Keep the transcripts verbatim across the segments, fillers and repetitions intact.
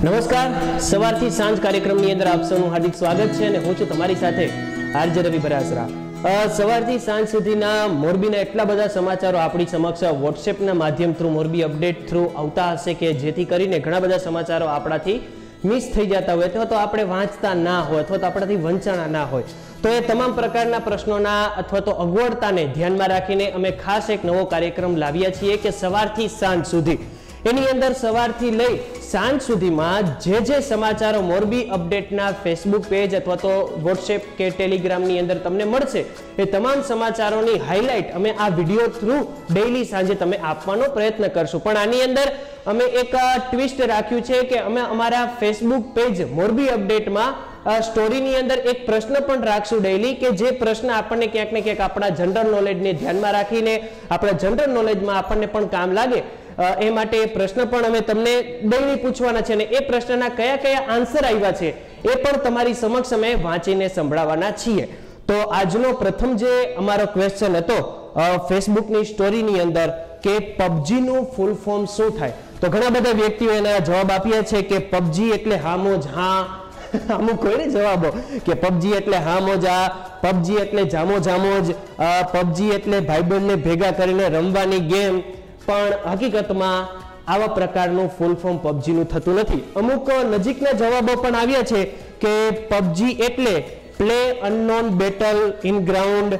નમસ્કાર, સવારથી સાંજ કાર્યક્રમની અંદર આપ સૌનું હાર્દિક સ્વાગત છે અને હું છું તમારી સાથે આરજે રવિ બરાસરા. સવારથી સાંજ સુધીના મોરબીના એટલા બધા સમાચારો આપણી સમક્ષ વોટ્સએપના માધ્યમ થ્રુ, મોરબી અપડેટ થ્રુ આવતા હશે કે જેથી કરીને ઘણા બધા સમાચારો આપણાથી મિસ થઈ જતા હોય અથવા તો આપણે વાંચતા ના હોય અથવા તો આપણાથી વંચાણા ના હોય, તો એ તમામ પ્રકારના પ્રશ્નોના અથવા તો અગવડતાને ધ્યાનમાં રાખીને અમે ખાસ એક નવો કાર્યક્રમ લાવ્યા છીએ કે સવારથી સાંજ સુધી, એની અંદર સવારથી લઈ સાંજ સુધીમાં જે જે સમાચારો મોરબી અપડેટના ફેસબુક પેજ અથવા તો વોટ્સએપ કે ટેલિગ્રામની અંદર તમને મળશે, એ તમામ સમાચારોની હાઇલાઇટ અમે આ વિડીયો થ્રુ ડેઈલી સાંજે તમે આપવાનો પ્રયત્ન કરશું. પણ આની અંદર અમે એક ટ્વિસ્ટ રાખ્યું છે કે અમે અમારા ફેસબુક પેજ મોરબી અપડેટમાં સ્ટોરીની અંદર એક પ્રશ્ન પણ રાખશું ડેઈલી, કે જે પ્રશ્ન આપણને ક્યાંક ને ક્યાંક આપણા જનરલ નોલેજને ધ્યાનમાં રાખીને આપણા જનરલ નોલેજમાં આપણને પણ કામ લાગે, એ માટે પ્રશ્ન પણ અમે તમને ડેઈલી પૂછવાના છે અને એ પ્રશ્નના કયા કયા આન્સર આવ્યા છે એ પણ તમારી સમક્ષ અમે વાંચીને સંભળાવવાના છીએ. તો આજનો પ્રથમ જે અમારો ક્વેશ્ચન હતો ફેસબુકની સ્ટોરીની અંદર કે પબજીનું ફૂલ ફોર્મ શું થાય, તો ઘણા બધા વ્યક્તિઓ એના જવાબ આપ્યા છે કે પબજી એટલે હામોજ હા, અમુક કોઈને જવાબો કે પબજી એટલે હા મોજા, પબજી એટલે જામો જામોજ, પબજી એટલે ભાઈબંધને ભેગા કરીને રમવાની ગેમ. પણ હકીકતમાં આવા પ્રકારનું ફૂલ ફોર્મ પબજીનું થતું નથી. અમુક નજીકના જવાબો પણ આવ્યા છે કે પબજી એટલે play unknown battle in ground,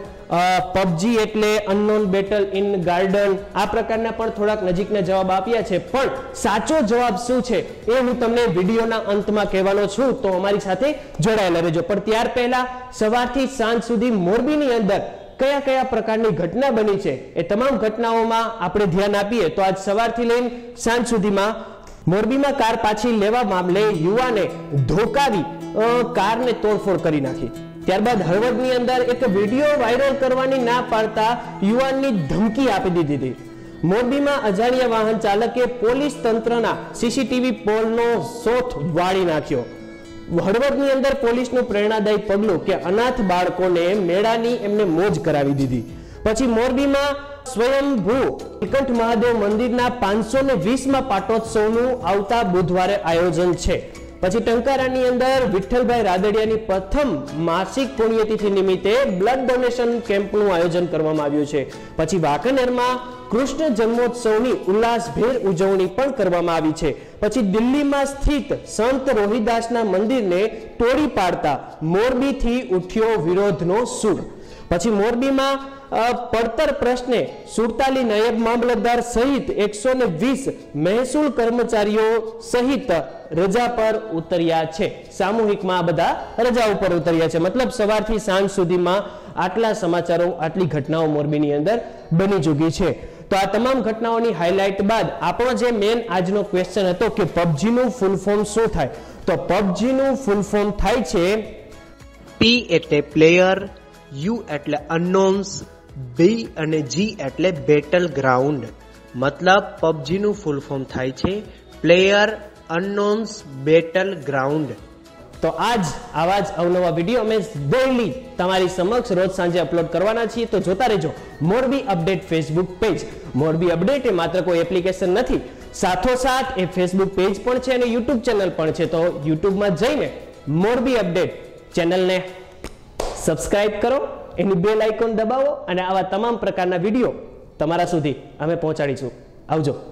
PUBG એટલે અનનોન બેટલ ઇન ગાર્ડન. આ પ્રકારના પણ થોડાક નજીકના જવાબ આપ્યા છે, પણ સાચો જવાબ શું છે એ હું તમને વિડીયોના અંતમાં કહેવાનો છું, તો અમારી સાથે જોડાયેલા રહેજો. પણ ત્યાર પહેલા સવારથી સાંજ સુધી મોરબીની અંદર કયા કયા પ્રકારની ઘટના બની છે એ તમામ ઘટનાઓમાં આપણે ધ્યાન આપીએ. તો આજ સવારથી લઈને સાંજ સુધીમાં મોરબીમાં કાર પાછી લેવા મામલે યુવાને ધોકાવી કારને તોડફોડ કરી નાખી. ત્યારબાદ હળવદની અંદર એક વિડીયો વાયરલ કરવાની ના પાડતા યુવાનની ધમકી આપી દીધી હતી. મોરબીમાં અજાણ્યા વાહન ચાલકે પોલીસ તંત્રના સીસીટીવી પોલનો શોથ વાળી નાખ્યો. હળવદની અંદર પોલીસનું પ્રેરણાદાયી પગલું કે અનાથ બાળકોને મેળાની એમને મોજ કરાવી દીધી. પછી મોરબીમાં સ્વયંભૂ નીલકંઠ મહાદેવ મંદિરના પાંચસો ને વીસમાં પાટોત્સવનું આવતા બુધવારે આયોજન છે. પછી ટંકારાની અંદર વિઠ્ઠલભાઈ રાદડિયાની પ્રથમ માસિક પુણ્યતિથિ નિમિત્તે બ્લડ ડોનેશન કેમ્પનું આયોજન કરવામાં આવ્યું છે. પછી વાંકાનેરમાં કૃષ્ણ જન્મોત્સવની ઉલ્લાસભેર ઉજવણી પણ કરવામાં આવી છે. પછી દિલ્હીમાં સ્થિત સંત રોહિદાસના મંદિરને તોડી પાડતા મોરબીથી ઉઠ્યો વિરોધનો સૂર. પછી મોરબીમાં પડતર પ્રશ્ને સુડતાલીસ નાયબ મામલતદાર સહિત એકસો ને વીસ મહેસૂલ કર્મચારીઓ સહિત રજા પર ઉતર્યા છે. સામૂહિકમાં આ બધા રજા ઉપર ઉતર્યા છે. મતલબ સવારથી સાંજ સુધીમાં આટલા સમાચારો, આટલી ઘટનાઓ મોરબીની અંદર બની ચૂકી છે. તો આ તમામ ઘટનાઓની હાઇલાઇટ બાદ આપણો જે મેન આજનો ક્વેશ્ચન હતો કે પબજીનું ફૂલ ફોર્મ શું થાય, તો પબજીનું ફૂલ ફોર્મ થાય છે પી એટલે પ્લેયર, યુ એટલે અનનોન્સ, બી અને જી એટલે બેટલ ગ્રાઉન્ડ. મતલબ પબજીનું ફૂલ ફોર્મ થાય છે પ્લેયર અનનોન્સ બેટલ ગ્રાઉન્ડ. તો આજ આવા જ અવનવા વિડીયો અમે ડેઈલી તમારી સમક્ષ રોજ સાંજે અપલોડ કરવાના છીએ. તો જોતા રહેજો Morbi update Facebook page. Morbi update એ માત્ર કોઈ એપ્લિકેશન નથી, સાથોસાથ એ ફેસબુક પેજ પણ છે અને યુટ્યુબ ચેનલ પણ છે. તો યુટ્યુબમાં જઈને મોરબી અપડેટ ચેનલને સબસ્ક્રાઇબ કરો, એની બેલ આઇકોન દબાવો અને આવા તમામ પ્રકારના વિડીયો તમારા સુધી અમે પહોંચાડીશું. આવજો.